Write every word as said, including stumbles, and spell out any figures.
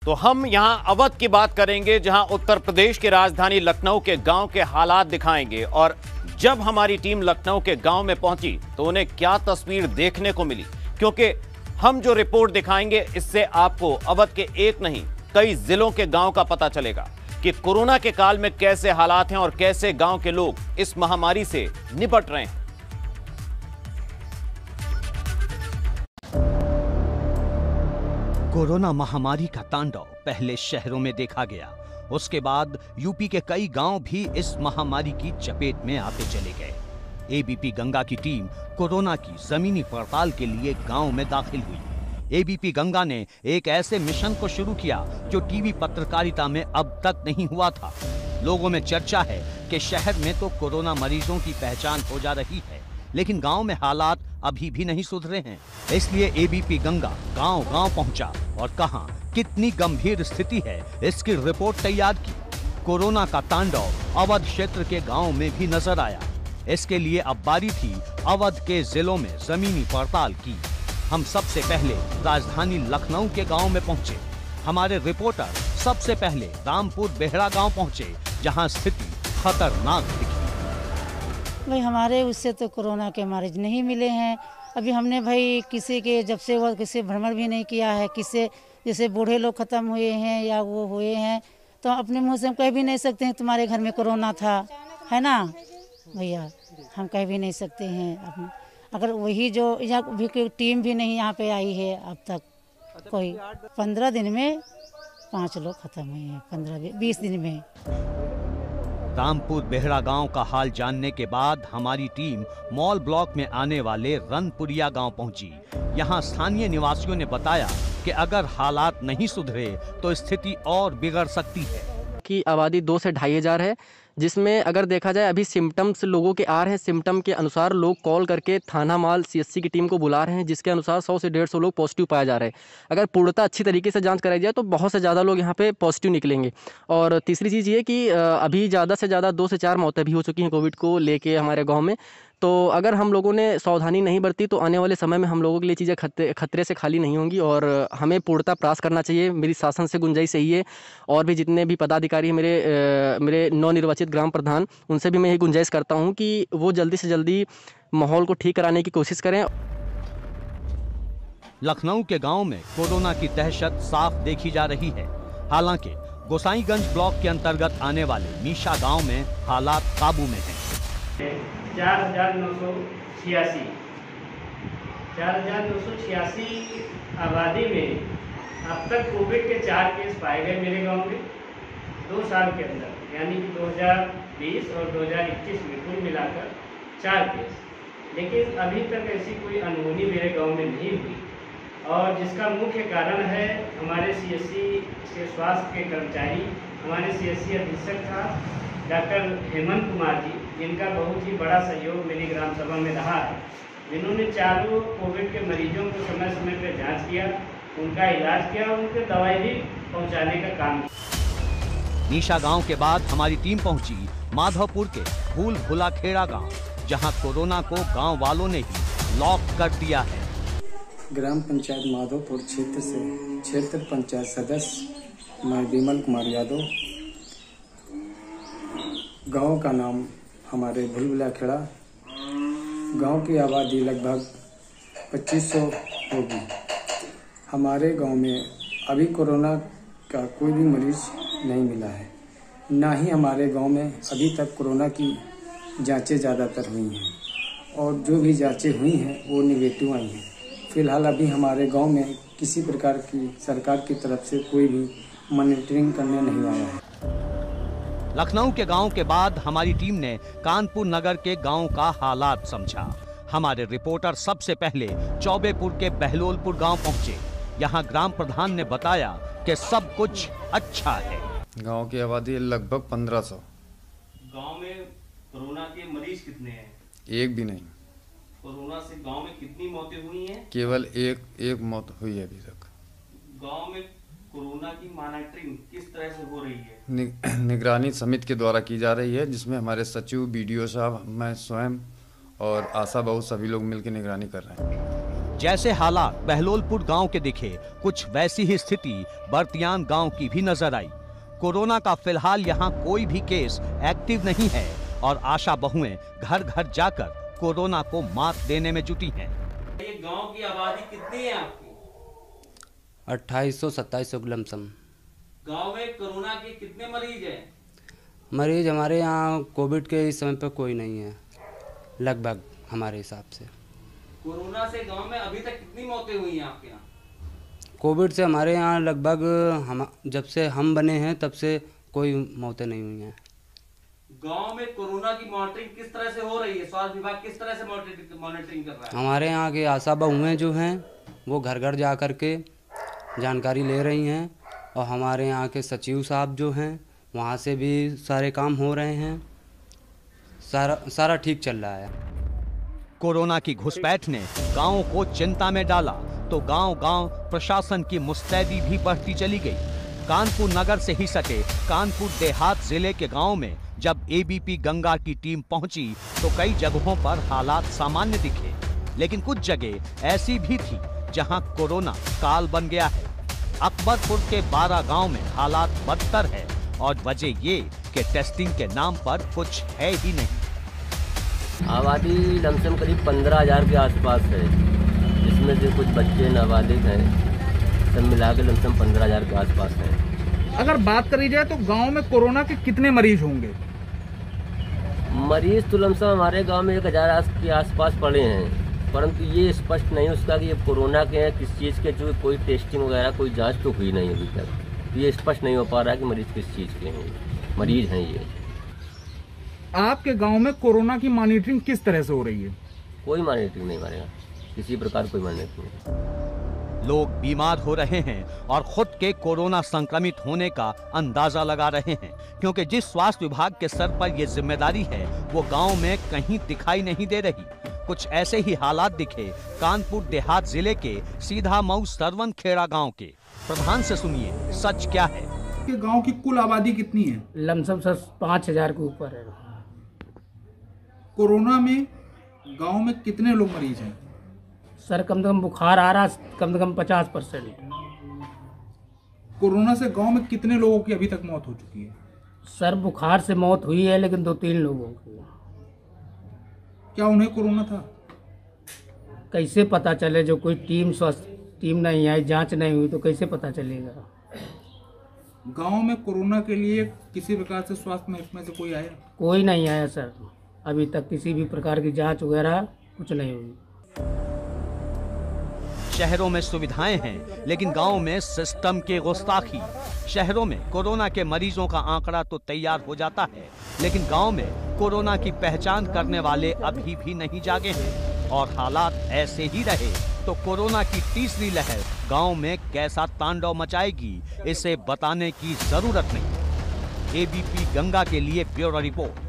तो हम यहां अवध की बात करेंगे, जहां उत्तर प्रदेश की राजधानी लखनऊ के गांव के हालात दिखाएंगे। और जब हमारी टीम लखनऊ के गांव में पहुंची तो उन्हें क्या तस्वीर देखने को मिली, क्योंकि हम जो रिपोर्ट दिखाएंगे इससे आपको अवध के एक नहीं कई जिलों के गांव का पता चलेगा कि कोरोना के काल में कैसे हालात हैं और कैसे गांव के लोग इस महामारी से निपट रहे हैं। कोरोना महामारी का तांडव पहले शहरों में देखा गया, उसके बाद यूपी के कई गांव भी इस महामारी की चपेट में आते चले गए। एबीपी गंगा की टीम कोरोना की जमीनी पड़ताल के लिए गांव में दाखिल हुई। एबीपी गंगा ने एक ऐसे मिशन को शुरू किया जो टीवी पत्रकारिता में अब तक नहीं हुआ था। लोगों में चर्चा है कि शहर में तो कोरोना मरीजों की पहचान हो जा रही है, लेकिन गांव में हालात अभी भी नहीं सुधरे हैं। इसलिए एबीपी गंगा गांव-गांव पहुंचा और कहां कितनी गंभीर स्थिति है इसकी रिपोर्ट तैयार की। कोरोना का तांडव अवध क्षेत्र के गांव में भी नजर आया। इसके लिए अब बारी थी अवध के जिलों में जमीनी पड़ताल की। हम सबसे पहले राजधानी लखनऊ के गांव में पहुंचे। हमारे रिपोर्टर सबसे पहले रामपुर बेहड़ा गांव पहुंचे, जहां स्थिति खतरनाक दिखी। भाई हमारे उससे तो कोरोना के मरीज नहीं मिले हैं। अभी हमने भाई किसी के जब से वो किसी भ्रमण भी नहीं किया है। किसी जैसे बूढ़े लोग खत्म हुए हैं या वो हुए हैं तो अपने मुंह से हम कह भी नहीं सकते हैं तुम्हारे घर में कोरोना था, है ना भैया, हम कह भी नहीं सकते हैं। अगर वही जो यहाँ भी कोई टीम भी नहीं यहाँ पे आई है अब तक। कोई पंद्रह दिन में पाँच लोग खत्म हुए हैं, पंद्रह बीस दिन में। रामपुर बेहड़ा गांव का हाल जानने के बाद हमारी टीम मॉल ब्लॉक में आने वाले रनपुरिया गांव पहुंची। यहां स्थानीय निवासियों ने बताया कि अगर हालात नहीं सुधरे तो स्थिति और बिगड़ सकती है। की आबादी दो से ढाई हजार है, जिसमें अगर देखा जाए अभी सिम्टम्स लोगों के आ रहे हैं। सिम्टम के अनुसार लोग कॉल करके थाना माल सीएससी की टीम को बुला रहे हैं, जिसके अनुसार सौ से डेढ़ सौ लोग पॉजिटिव पाए जा रहे हैं। अगर पूर्णतः अच्छी तरीके से जांच कराई जाए तो बहुत से ज़्यादा लोग यहाँ पे पॉजिटिव निकलेंगे। और तीसरी चीज़ ये कि अभी ज़्यादा से ज़्यादा दो से चार मौतें भी हो चुकी हैं कोविड को लेके हमारे गाँव में। तो अगर हम लोगों ने सावधानी नहीं बरती तो आने वाले समय में हम लोगों के लिए चीज़ें खतरे खतरे से खाली नहीं होंगी और हमें पूर्णतः प्रयास करना चाहिए। मेरी शासन से गुंजाइश यही है, और भी जितने भी पदाधिकारी हैं मेरे आ, मेरे नवनिर्वाचित ग्राम प्रधान, उनसे भी मैं यही गुंजाइश करता हूं कि वो जल्दी से जल्दी माहौल को ठीक कराने की कोशिश करें। लखनऊ के गांव में कोरोना की दहशत साफ देखी जा रही है। हालांकि गोसाईगंज ब्लॉक के अंतर्गत आने वाले मीशा गांव में हालात काबू में हैं। चार हजार नौ सौ छियासी चार हजार नौ सौ छियासी आबादी में अब तक कोविड के चार केस पाए गए मेरे गांव में दो साल के अंदर, यानी कि दो हज़ार बीस और दो हज़ार इक्कीस में कुल मिलाकर चार केस। लेकिन अभी तक ऐसी कोई अनहोनी मेरे गांव में नहीं हुई, और जिसका मुख्य कारण है हमारे सीएससी के स्वास्थ्य के कर्मचारी, हमारे सीएससी अधीक्षक था डॉक्टर हेमंत कुमार जी, जिनका बहुत ही बड़ा सहयोग मेरी ग्राम सभा में रहा है। जिन्होंने चारों कोविड के मरीजों को समय समय पर जांच किया, उनका इलाज किया और उनके दवाई भी पहुंचाने का काम किया। मीशा गांव के बाद हमारी टीम पहुंची माधवपुर के फूल भुला खेड़ा गांव, जहां कोरोना को गांव वालों ने ही लॉक कर दिया है। ग्राम पंचायत माधवपुर क्षेत्र से क्षेत्र पंचायत सदस्य मैं विमल कुमार यादव। गांव का नाम हमारे भूलभुला खेड़ा। गांव की आबादी लगभग पच्चीस सौ होगी। हमारे गांव में अभी कोरोना का कोई भी मरीज नहीं मिला है, ना ही हमारे गांव में अभी तक कोरोना की जांचें ज़्यादातर हुई हैं, और जो भी जांचें हुई हैं वो निगेटिव आई हैं। फिलहाल अभी हमारे गांव में किसी प्रकार की सरकार की तरफ से कोई भी मॉनिटरिंग करने नहीं आया है। लखनऊ के गांव के बाद हमारी टीम ने कानपुर नगर के गांव का हालात समझा। हमारे रिपोर्टर सबसे पहले चौबेपुर के बहलोलपुर गांव पहुंचे। यहां ग्राम प्रधान ने बताया कि सब कुछ अच्छा है। गांव की आबादी लगभग पंद्रह सौ। गांव में कोरोना के मरीज कितने हैं? एक भी नहीं। कोरोना से गांव में कितनी मौतें हुई हैं? केवल एक एक मौत हुई है अभी तक। गांव में कोरोना की मॉनिटरिंग किस तरह से हो रही है? नि, निगरानी समिति के द्वारा की जा रही है, जिसमें हमारे सचिव, बीडीओ साहब, मैं स्वयं और आशा बहू सभी लोग मिलकर निगरानी कर रहे हैं। जैसे हालात बहलोलपुर गांव के दिखे, कुछ वैसी ही स्थिति बर्तियान गांव की भी नजर आई। कोरोना का फिलहाल यहां कोई भी केस एक्टिव नहीं है और आशा बहुएं घर घर जाकर कोरोना को मात देने में जुटी हैं। ये गांव की आबादी कितनी है आपकी? अट्ठाईस सौ सत्ताईस सौ लमसम। गांव में कोरोना के कितने मरीज हैं? मरीज हमारे यहाँ कोविड के इस समय पर कोई नहीं है, लगभग हमारे हिसाब से। कोरोना से गांव में अभी तक कितनी मौतें हुई हैं आपके यहाँ? कोविड से हमारे यहाँ लगभग हम जब से हम बने हैं तब से कोई मौतें नहीं हुई हैं। गांव में कोरोना की मॉनिटरिंग किस तरह से हो रही है? स्वास्थ्य विभाग किस तरह से मॉनिटरिंग कर रहा है? हमारे यहाँ के आशा बहुएं जो हैं वो घर घर जा कर के जानकारी ले रही हैं और हमारे यहाँ के सचिव साहब जो हैं वहाँ से भी सारे काम हो रहे हैं। सारा सारा ठीक चल रहा है। कोरोना की घुसपैठ ने गांवों को चिंता में डाला तो गांव-गांव प्रशासन की मुस्तैदी भी बढ़ती चली गई। कानपुर नगर से ही सटे कानपुर देहात जिले के गांव में जब एबीपी गंगा की टीम पहुंची तो कई जगहों पर हालात सामान्य दिखे, लेकिन कुछ जगह ऐसी भी थी जहां कोरोना काल बन गया है। अकबरपुर के बारह गांव में हालात बदतर है और वजह ये कि टेस्टिंग के नाम पर कुछ है ही नहीं। आबादी लमसम करीब पंद्रह हजार के आसपास है, जिसमें से कुछ बच्चे नाबालिग हैं, सब मिला के लमसम पंद्रह हजार के आसपास है। अगर बात करी जाए तो गांव में कोरोना के कितने मरीज होंगे? मरीज तो लमसम हमारे गांव में एक हजार के आसपास पड़े हैं, परंतु ये स्पष्ट नहीं उसका कि ये कोरोना के हैं किस चीज़ के, जो कोई टेस्टिंग वगैरह कोई जांच तो हुई नहीं अभी तक। ये स्पष्ट नहीं हो पा रहा है कि मरीज किस चीज़ के हैं, मरीज हैं ये। आपके गांव में कोरोना की मॉनिटरिंग किस तरह से हो रही है? कोई मॉनिटरिंग नहीं हमारे यहाँ, किसी प्रकार कोई मॉनिटरिंग नहीं। लोग बीमार हो रहे हैं और खुद के कोरोना संक्रमित होने का अंदाजा लगा रहे हैं, क्योंकि जिस स्वास्थ्य विभाग के सर पर यह जिम्मेदारी है वो गांव में कहीं दिखाई नहीं दे रही। कुछ ऐसे ही हालात दिखे कानपुर देहात जिले के सीधा मऊ सरवन खेड़ा गांव के। प्रधान से सुनिए सच क्या है। के गांव की कुल आबादी कितनी है? लमसम सर पाँच हजार के ऊपर है। कोरोना में गांव में कितने लोग मरीज हैं? सर कम से कम बुखार आ रहा, कम से कम पचास परसेंट। कोरोना से गांव में कितने लोगों की अभी तक मौत हो चुकी है? सर बुखार से मौत हुई है, लेकिन दो तीन लोगों की। क्या उन्हें कोरोना था? कैसे पता चले? जो कोई टीम स्वास्थ्य टीम नहीं आई, जांच नहीं हुई, तो कैसे पता चलेगा? गांव में कोरोना के लिए किसी प्रकार से स्वास्थ्य महकमे से कोई आया? कोई नहीं आया सर, अभी तक किसी भी प्रकार की जांच वगैरह कुछ नहीं हुई। शहरों में सुविधाएं हैं, लेकिन गांव में सिस्टम की गुस्ताखी। शहरों में कोरोना के मरीजों का आंकड़ा तो तैयार हो जाता है, लेकिन गांव में कोरोना की पहचान करने वाले अभी भी नहीं जागे हैं। और हालात ऐसे ही रहे तो कोरोना की तीसरी लहर गांव में कैसा तांडव मचाएगी, इसे बताने की जरूरत नहीं। एबीपी गंगा के लिए ब्यूरो रिपोर्ट।